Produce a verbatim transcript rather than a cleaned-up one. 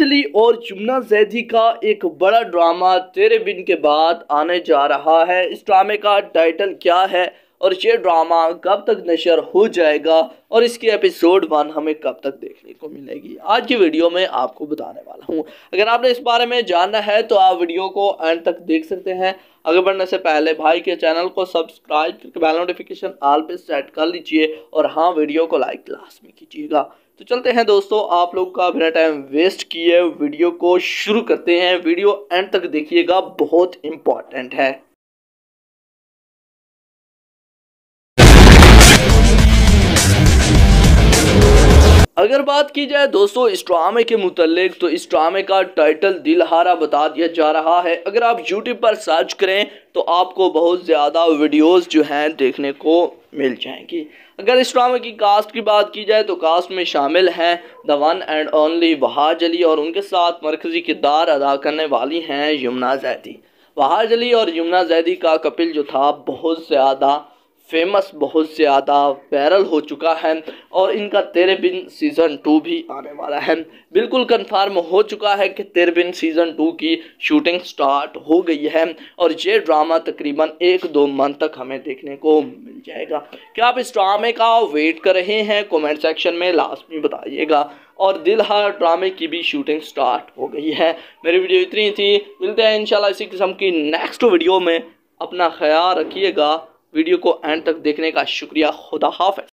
वहाजली और यमुना जैदी का एक बड़ा ड्रामा तेरे बिन के बाद आने जा रहा है। इस ड्रामे का टाइटल क्या है और ये ड्रामा कब तक नशर हो जाएगा और इसकी एपिसोड वन हमें कब तक देखने को मिलेगी, आज की वीडियो में आपको बताने वाला हूँ। अगर आपने इस बारे में जानना है तो आप वीडियो को एंड तक देख सकते हैं। आगे बढ़ने से पहले भाई के चैनल को सब्सक्राइब करके बेल नोटिफिकेशन ऑल पे सेट कर लीजिए और हाँ, वीडियो को लाइक लाजमी कीजिएगा। तो चलते हैं दोस्तों, आप लोग का बिना टाइम वेस्ट किए वीडियो को शुरू करते हैं। वीडियो एंड तक देखिएगा, बहुत इंपॉर्टेंट है। अगर बात की जाए दोस्तों इस ड्रामे के मुतालिक, तो इस ड्रामे का टाइटल दिलहारा बता दिया जा रहा है। अगर आप यूट्यूब पर सर्च करें तो आपको बहुत ज़्यादा वीडियोस जो हैं देखने को मिल जाएंगी। अगर इस ड्रामे की कास्ट की बात की जाए तो कास्ट में शामिल हैं the one and only Wahaj Ali और उनके साथ मरकजी किरदार अदा करने वाली हैं यमुना जैदी। वहाजली और यमुना जैदी का कपिल जो था बहुत ज़्यादा फेमस, बहुत ज़्यादा वायरल हो चुका है और इनका तेरे बिन सीज़न टू भी आने वाला है। बिल्कुल कंफर्म हो चुका है कि तेरे बिन सीज़न टू की शूटिंग स्टार्ट हो गई है और ये ड्रामा तकरीबन एक दो मंथ तक हमें देखने को मिल जाएगा। क्या आप इस ड्रामे का वेट कर रहे हैं? कमेंट सेक्शन में लाजमी बताइएगा। और दिलहार ड्रामे की भी शूटिंग स्टार्ट हो गई है। मेरी वीडियो इतनी थी, मिलते हैं इंशाल्लाह इसी किस्म की नेक्स्ट वीडियो में। अपना ख्याल रखिएगा। वीडियो को एंड तक देखने का शुक्रिया। खुदा हाफ़िज़।